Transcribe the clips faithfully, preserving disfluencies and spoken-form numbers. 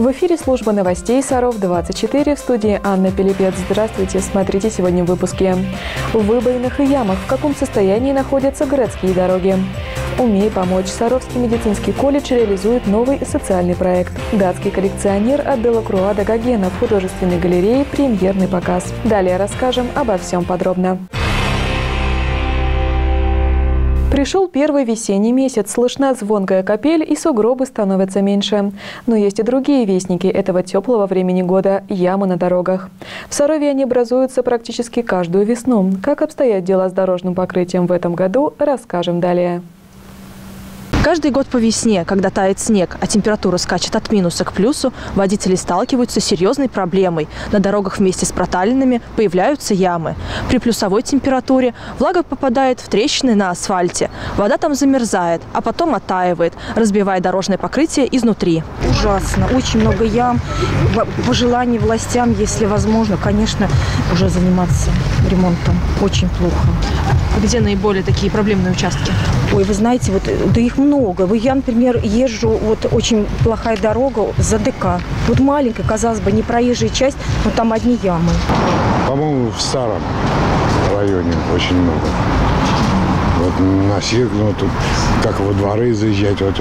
В эфире служба новостей Саров двадцать четыре, в студии Анна Пилипец. Здравствуйте, смотрите сегодня в выпуске. В выбоинах и ямах в каком состоянии находятся городские дороги? «Умей помочь». Саровский медицинский колледж реализует новый социальный проект. Датский коллекционер от Делакруа до Гогена в художественной галерее премьерный показ. Далее расскажем обо всем подробно. Пришел первый весенний месяц, слышна звонкая капель, и сугробы становятся меньше. Но есть и другие вестники этого теплого времени года – ямы на дорогах. В Сарове они образуются практически каждую весну. Как обстоят дела с дорожным покрытием в этом году, расскажем далее. Каждый год по весне, когда тает снег, а температура скачет от минуса к плюсу, водители сталкиваются с серьезной проблемой. На дорогах вместе с проталинами появляются ямы. При плюсовой температуре влага попадает в трещины на асфальте. Вода там замерзает, а потом оттаивает, разбивая дорожное покрытие изнутри. Ужасно. Очень много ям. По желанию властям, если возможно, конечно, уже заниматься ремонтом. Очень плохо. А где наиболее такие проблемные участки? Ой, вы знаете, вот да их много. Я, например, езжу, вот очень плохая дорога за ДК. Вот маленькая, казалось бы, не проезжая часть, но там одни ямы. По-моему, в старом районе очень много. Вот на север, ну, тут как во дворы заезжать, вот,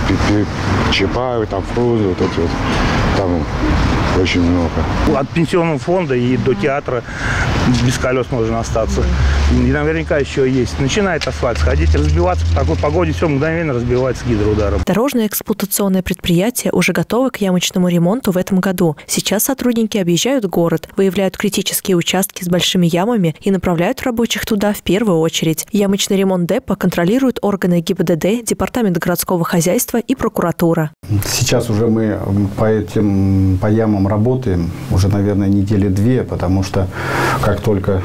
Чапаев, там Фрузы, вот эти вот, там очень много. От пенсионного фонда и до театра без колес можно остаться. И наверняка еще есть. Начинает асфальт сходить, разбиваться. В такой погоде все мгновенно разбивается гидроударом. Дорожное эксплуатационное предприятие уже готово к ямочному ремонту в этом году. Сейчас сотрудники объезжают город, выявляют критические участки с большими ямами и направляют рабочих туда в первую очередь. Ямочный ремонт депо контролируют органы ГИБДД, Департамент городского хозяйства и прокуратура. Сейчас уже мы по этим по ямам работаем уже, наверное, недели две, потому что как только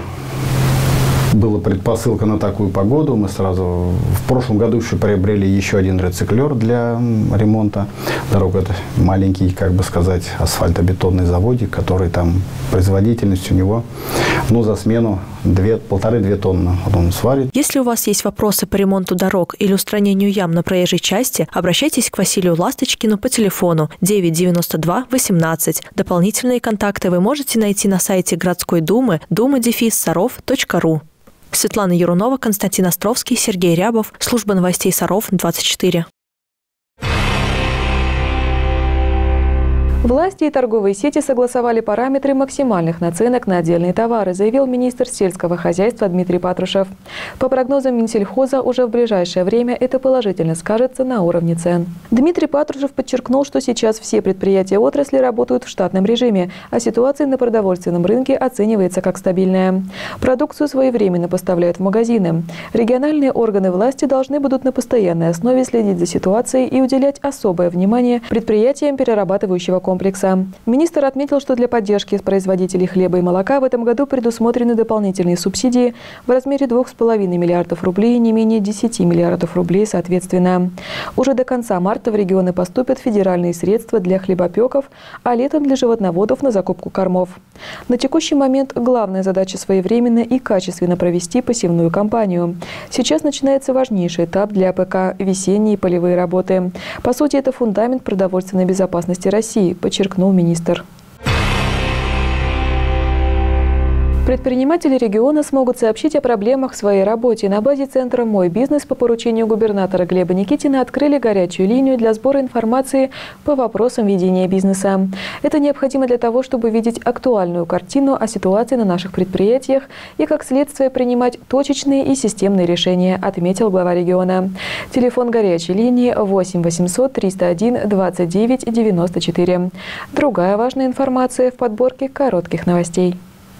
была предпосылка на такую погоду, мы сразу в прошлом году еще приобрели еще один рециклер для ремонта. Дорога – это маленький, как бы сказать, асфальтобетонный заводик, который там производительность у него, ну, за смену полторы-две тонны он сварит. Если у вас есть вопросы по ремонту дорог или устранению ям на проезжей части, обращайтесь к Василию Ласточкину по телефону девять девяносто два восемнадцать. Дополнительные контакты вы можете найти на сайте городской думы дума дефис саров точка ру. Светлана Ярунова, Константин Островский, Сергей Рябов. Служба новостей Саров двадцать четыре. Власти и торговые сети согласовали параметры максимальных наценок на отдельные товары, заявил министр сельского хозяйства Дмитрий Патрушев. По прогнозам Минсельхоза, уже в ближайшее время это положительно скажется на уровне цен. Дмитрий Патрушев подчеркнул, что сейчас все предприятия отрасли работают в штатном режиме, а ситуация на продовольственном рынке оценивается как стабильная. Продукцию своевременно поставляют в магазины. Региональные органы власти должны будут на постоянной основе следить за ситуацией и уделять особое внимание предприятиям перерабатывающего комплекса. комплекса. Министр отметил, что для поддержки производителей хлеба и молока в этом году предусмотрены дополнительные субсидии в размере двух с половиной миллиардов рублей и не менее десяти миллиардов рублей соответственно. Уже до конца марта в регионы поступят федеральные средства для хлебопеков, а летом для животноводов на закупку кормов. На текущий момент главная задача своевременно и качественно провести посевную кампанию. Сейчас начинается важнейший этап для АПК – весенние полевые работы. По сути, это фундамент продовольственной безопасности России, подчеркнул министр. Предприниматели региона смогут сообщить о проблемах в своей работе. На базе центра «Мой бизнес» по поручению губернатора Глеба Никитина открыли горячую линию для сбора информации по вопросам ведения бизнеса. Это необходимо для того, чтобы видеть актуальную картину о ситуации на наших предприятиях и, как следствие, принимать точечные и системные решения, отметил глава региона. Телефон горячей линии восемь восемьсот триста один двадцать девять девяносто четыре. Другая важная информация в подборке коротких новостей.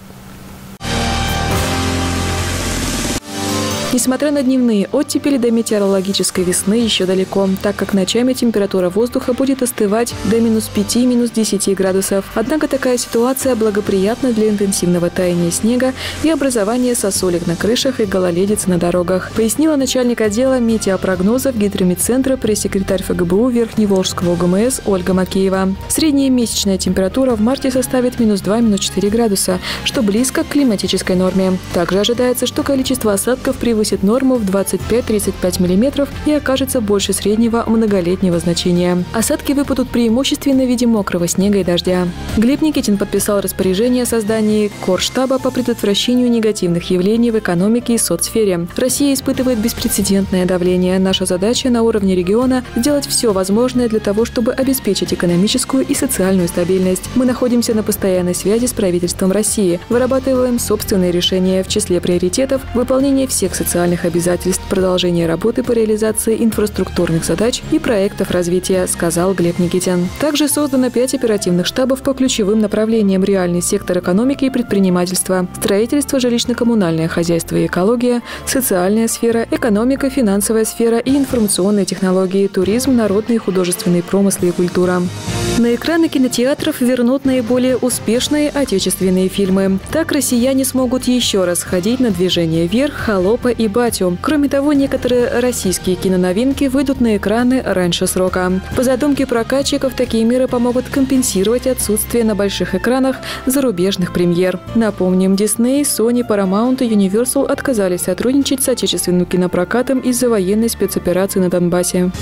Несмотря на дневные оттепели, до метеорологической весны еще далеко, так как ночами температура воздуха будет остывать до минус пяти, минус десяти градусов. Однако такая ситуация благоприятна для интенсивного таяния снега и образования сосулек на крышах и гололедицы на дорогах, пояснила начальник отдела метеопрогнозов Гидромедцентра пресс-секретарь ФГБУ Верхневолжского УГМС Ольга Макеева. Средняя месячная температура в марте составит минус два, минус четыре градуса, что близко к климатической норме. Также ожидается, что количество осадков превысит превысит норму в двадцать пять - тридцать пять миллиметров и окажется больше среднего многолетнего значения. Осадки выпадут преимущественно в виде мокрого снега и дождя. Глеб Никитин подписал распоряжение о создании Корштаба по предотвращению негативных явлений в экономике и соцсфере. Россия испытывает беспрецедентное давление. Наша задача на уровне региона – сделать все возможное для того, чтобы обеспечить экономическую и социальную стабильность. Мы находимся на постоянной связи с правительством России, вырабатываем собственные решения, в числе приоритетов – выполнение всех социальных обязательств, продолжение работы по реализации инфраструктурных задач и проектов развития, сказал Глеб Никитин. Также создано пять оперативных штабов по ключевым направлениям: реальный сектор экономики и предпринимательства, строительство, жилищно-коммунальное хозяйство и экология, социальная сфера, экономика, финансовая сфера и информационные технологии, туризм, народные и художественные промыслы и культура. На экраны кинотеатров вернут наиболее успешные отечественные фильмы. Так россияне смогут еще раз ходить на «Движение вверх», «Холопа» и «Батю». Кроме того, некоторые российские киноновинки выйдут на экраны раньше срока. По задумке прокатчиков, такие меры помогут компенсировать отсутствие на больших экранах зарубежных премьер. Напомним, Disney, Sony, Paramount и Universal отказались сотрудничать с отечественным кинопрокатом из-за военной спецоперации на Донбассе.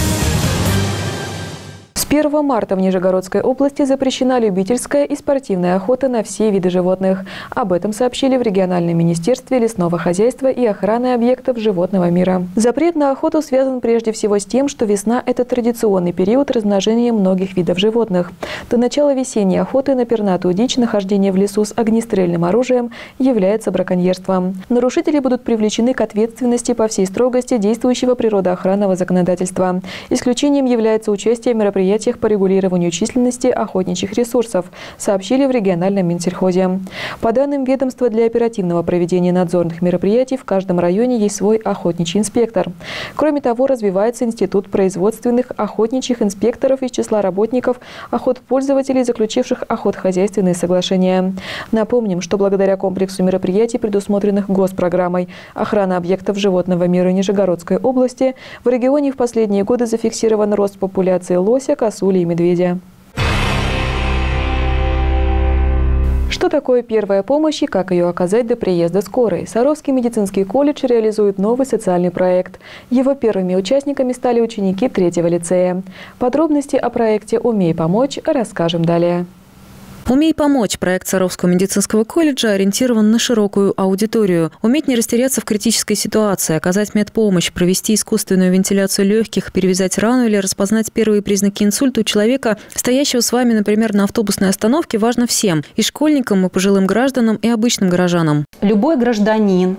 С первого марта в Нижегородской области запрещена любительская и спортивная охота на все виды животных. Об этом сообщили в региональном министерстве лесного хозяйства и охраны объектов животного мира. Запрет на охоту связан прежде всего с тем, что весна – это традиционный период размножения многих видов животных. До начала весенней охоты на пернатую дичь нахождение в лесу с огнестрельным оружием является браконьерством. Нарушители будут привлечены к ответственности по всей строгости действующего природоохранного законодательства. Исключением является участие в мероприятиях по регулированию численности охотничьих ресурсов, сообщили в региональном Минсельхозе. По данным ведомства, для оперативного проведения надзорных мероприятий в каждом районе есть свой охотничий инспектор. Кроме того, развивается институт производственных охотничьих инспекторов из числа работников охотпользователей, заключивших охотхозяйственные соглашения. Напомним, что благодаря комплексу мероприятий, предусмотренных госпрограммой «Охрана объектов животного мира Нижегородской области», в регионе в последние годы зафиксирован рост популяции лося, косули и медведя. Что такое первая помощь и как ее оказать до приезда скорой? Саровский медицинский колледж реализует новый социальный проект. Его первыми участниками стали ученики третьего лицея. Подробности о проекте «Умей помочь» расскажем далее. «Умей помочь» – проект Саровского медицинского колледжа ориентирован на широкую аудиторию. Уметь не растеряться в критической ситуации, оказать медпомощь, провести искусственную вентиляцию легких, перевязать рану или распознать первые признаки инсульта у человека, стоящего с вами, например, на автобусной остановке, важно всем – и школьникам, и пожилым гражданам, и обычным горожанам. Любой гражданин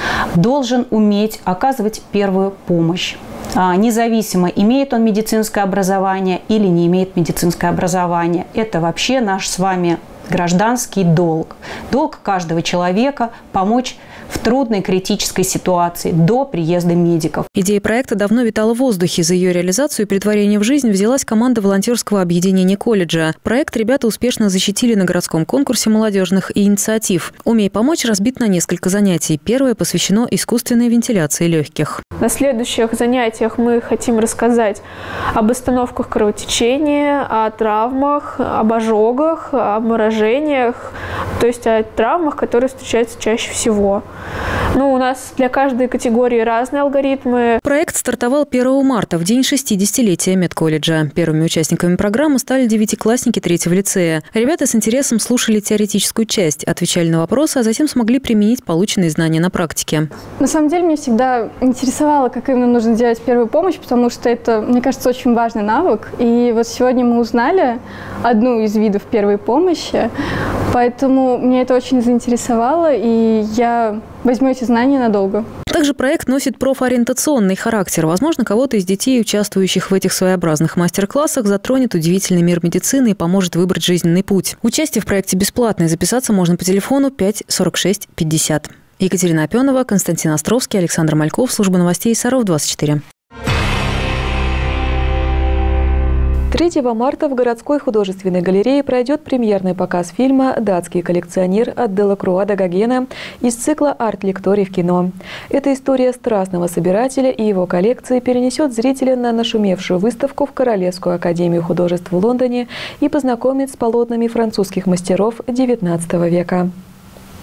должен уметь оказывать первую помощь. Независимо, имеет он медицинское образование или не имеет медицинское образование. Это вообще наш с вами гражданский долг. Долг каждого человека – помочь в трудной критической ситуации до приезда медиков. Идея проекта давно витала в воздухе. За ее реализацию и претворение в жизнь взялась команда волонтерского объединения колледжа. Проект ребята успешно защитили на городском конкурсе молодежных инициатив. «Умей помочь» разбит на несколько занятий. Первое посвящено искусственной вентиляции легких. На следующих занятиях мы хотим рассказать об остановках кровотечения, о травмах, об ожогах, о морожениях, то есть о травмах, которые встречаются чаще всего. Ну, у нас для каждой категории разные алгоритмы. Проект стартовал первого марта, в день шестидесятилетия медколледжа. Первыми участниками программы стали девятиклассники третьего лицея. Ребята с интересом слушали теоретическую часть, отвечали на вопросы, а затем смогли применить полученные знания на практике. На самом деле, меня всегда интересовало, как именно нужно делать первую помощь, потому что это, мне кажется, очень важный навык. И вот сегодня мы узнали одну из видов первой помощи, поэтому меня это очень заинтересовало, и я возьму эти знания надолго. Также проект носит профориентационный характер. Возможно, кого-то из детей, участвующих в этих своеобразных мастер-классах, затронет удивительный мир медицины и поможет выбрать жизненный путь. Участие в проекте бесплатное. Записаться можно по телефону пять сорок шесть пятьдесят. Екатерина Опенова, Константин Островский, Александр Мальков, служба новостей Саров двадцать четыре. третьего марта в городской художественной галерее пройдет премьерный показ фильма «Датский коллекционер» от Делакруа де Гогена из цикла «Арт-лекторий в кино». Эта история страстного собирателя и его коллекции перенесет зрителя на нашумевшую выставку в Королевскую академию художеств в Лондоне и познакомит с полотнами французских мастеров девятнадцатого века.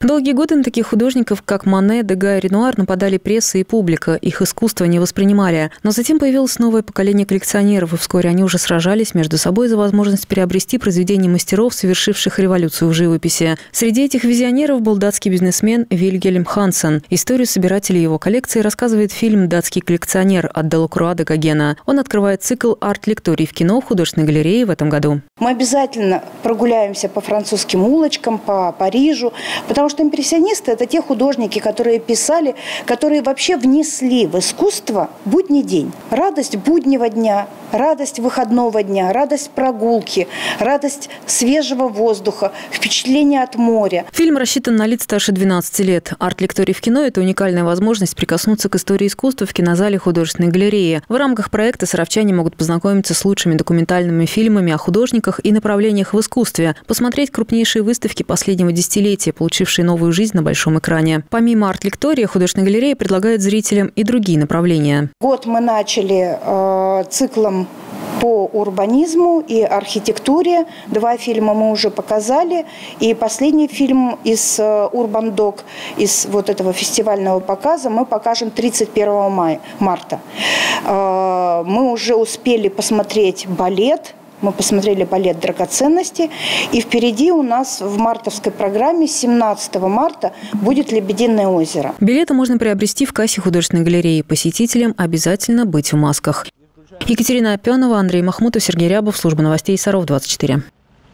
Долгие годы на таких художников, как Мане, Дега и Ренуар, нападали пресса и публика. Их искусство не воспринимали. Но затем появилось новое поколение коллекционеров, и вскоре они уже сражались между собой за возможность приобрести произведения мастеров, совершивших революцию в живописи. Среди этих визионеров был датский бизнесмен Вильгельм Хансен. Историю собирателей его коллекции рассказывает фильм «Датский коллекционер» от Делакруа де Гогена. Он открывает цикл арт-лекторий в кино в художественной галерее в этом году. Мы обязательно прогуляемся по французским улочкам, по Парижу, потому что импрессионисты – это те художники, которые писали, которые вообще внесли в искусство будний день. Радость буднего дня, радость выходного дня, радость прогулки, радость свежего воздуха, впечатление от моря. Фильм рассчитан на лиц старше двенадцати лет. Арт-лекторий в кино – это уникальная возможность прикоснуться к истории искусства в кинозале художественной галереи. В рамках проекта саровчане могут познакомиться с лучшими документальными фильмами о художниках и направлениях в искусстве, посмотреть крупнейшие выставки последнего десятилетия, получившие новую жизнь на большом экране. Помимо арт-лектория, художественная галерея предлагает зрителям и другие направления. Год мы начали э, циклом по урбанизму и архитектуре. Два фильма мы уже показали. И последний фильм из Urban Dog, из вот этого фестивального показа, мы покажем тридцать первого марта. Э, мы уже успели посмотреть балет. Мы посмотрели балет «Драгоценности». И впереди у нас в мартовской программе семнадцатого марта будет «Лебединое озеро». Билеты можно приобрести в кассе художественной галереи. Посетителям обязательно быть в масках. Екатерина Опенова, Андрей Махмутов, Сергей Рябов. Служба новостей Саров двадцать четыре.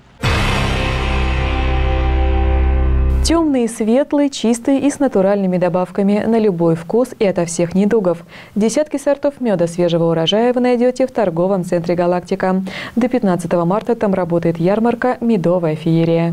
Темный, светлый, чистый и с натуральными добавками на любой вкус и ото всех недугов. Десятки сортов меда свежего урожая вы найдете в торговом центре «Галактика». До пятнадцатого марта там работает ярмарка «Медовая феерия».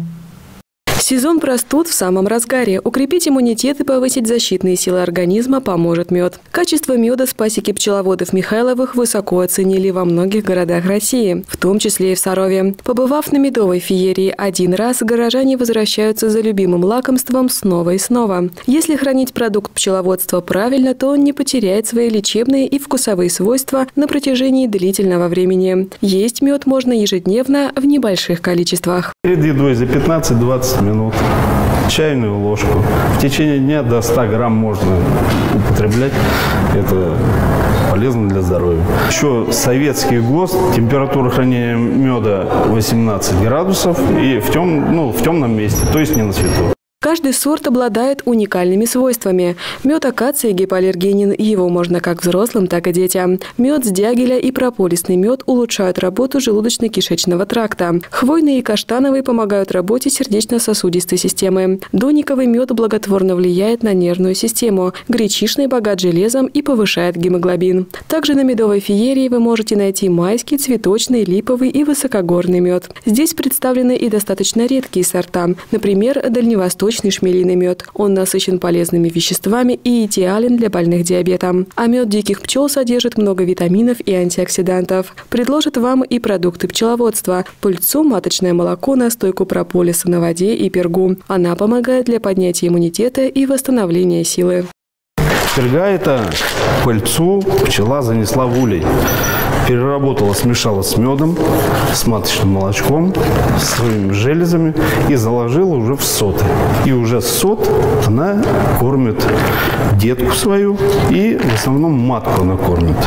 Сезон простуд в самом разгаре. Укрепить иммунитет и повысить защитные силы организма поможет мед. Качество меда с пасеки пчеловодов Михайловых высоко оценили во многих городах России, в том числе и в Сарове. Побывав на медовой феерии один раз, горожане возвращаются за любимым лакомством снова и снова. Если хранить продукт пчеловодства правильно, то он не потеряет свои лечебные и вкусовые свойства на протяжении длительного времени. Есть мед можно ежедневно в небольших количествах. Перед едой за пятнадцать-двадцать минут чайную ложку. В течение дня до ста грамм можно употреблять. Это полезно для здоровья. Еще советский ГОСТ, температура хранения меда восемнадцать градусов и в, тем, ну, в темном месте, то есть не на свету. Каждый сорт обладает уникальными свойствами. Мед акации гипоаллергенен, его можно как взрослым, так и детям. Мед с дягеля и прополисный мед улучшают работу желудочно-кишечного тракта. Хвойный и каштановый помогают работе сердечно-сосудистой системы. Дониковый мед благотворно влияет на нервную систему. Гречишный богат железом и повышает гемоглобин. Также на медовой феерии вы можете найти майский, цветочный, липовый и высокогорный мед. Здесь представлены и достаточно редкие сорта, например, дальневосточный шмелиный мед. Он насыщен полезными веществами и идеален для больных диабетом. А мед диких пчел содержит много витаминов и антиоксидантов. Предложит вам и продукты пчеловодства – пыльцу, маточное молоко, настойку прополиса на воде и пергу. Она помогает для поднятия иммунитета и восстановления силы. Перга – это пыльцу пчела занесла в улей. Переработала, смешала с медом, с маточным молочком, с своими железами и заложила уже в соты. И уже сот она кормит детку свою и в основном матку она кормит.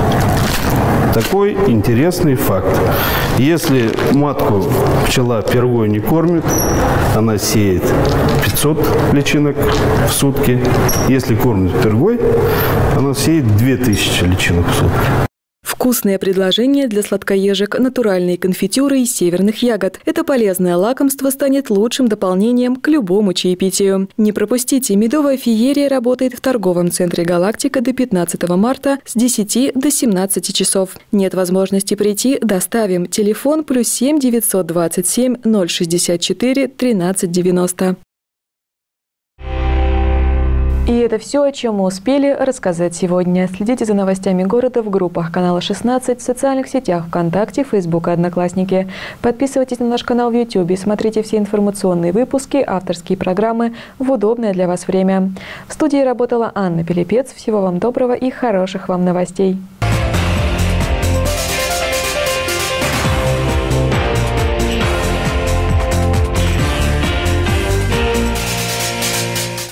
Такой интересный факт. Если матку пчела пергой не кормит, она сеет пятьсот личинок в сутки. Если кормит пергой, она сеет две тысячи личинок в сутки. Вкусное предложение для сладкоежек – натуральные конфитюры из северных ягод. Это полезное лакомство станет лучшим дополнением к любому чаепитию. Не пропустите, медовая феерия работает в торговом центре «Галактика» до пятнадцатого марта с десяти до семнадцати часов. Нет возможности прийти – доставим. Телефон плюс семь девятьсот двадцать семь ноль шестьдесят четыре тринадцать девяносто. И это все, о чем мы успели рассказать сегодня. Следите за новостями города в группах канала шестнадцать, в социальных сетях ВКонтакте, Фейсбук и Одноклассники. Подписывайтесь на наш канал в Ютубе, смотрите все информационные выпуски, авторские программы в удобное для вас время. В студии работала Анна Пилипец. Всего вам доброго и хороших вам новостей.